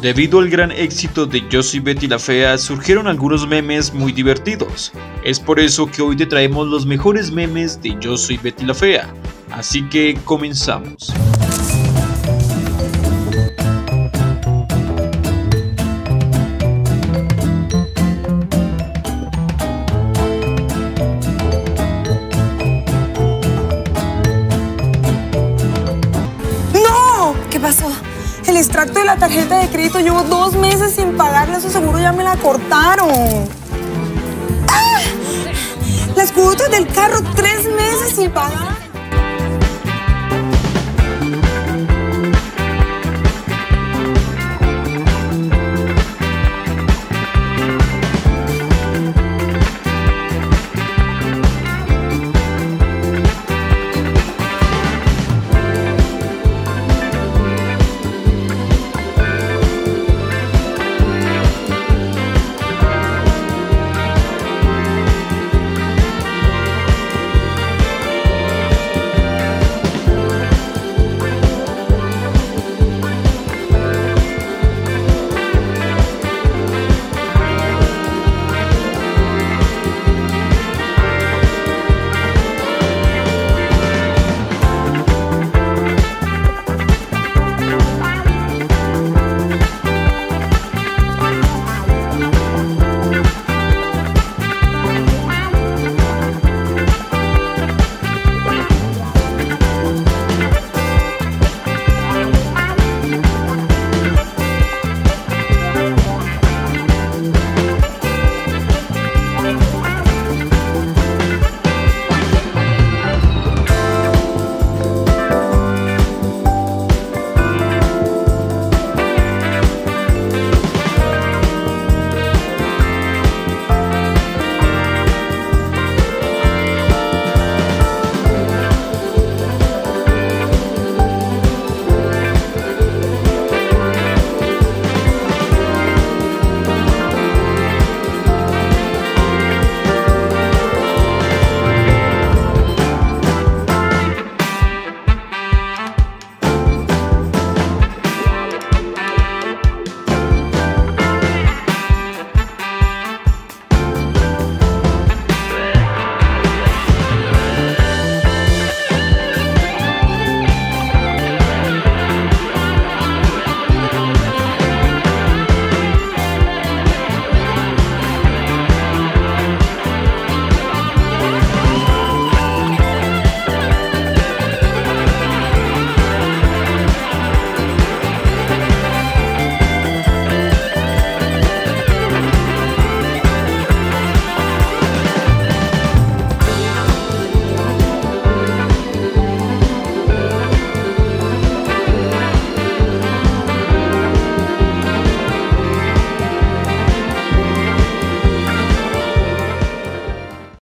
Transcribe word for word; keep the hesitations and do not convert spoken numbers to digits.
Debido al gran éxito de Yo soy Betty la Fea, surgieron algunos memes muy divertidos. Es por eso que hoy te traemos los mejores memes de Yo soy Betty la Fea. Así que comenzamos. ¿Qué pasó? El extracto de la tarjeta de crédito llevo dos meses sin pagarla, eso seguro ya me la cortaron. ¡Ah! Las cuotas del carro, tres meses sin pagar.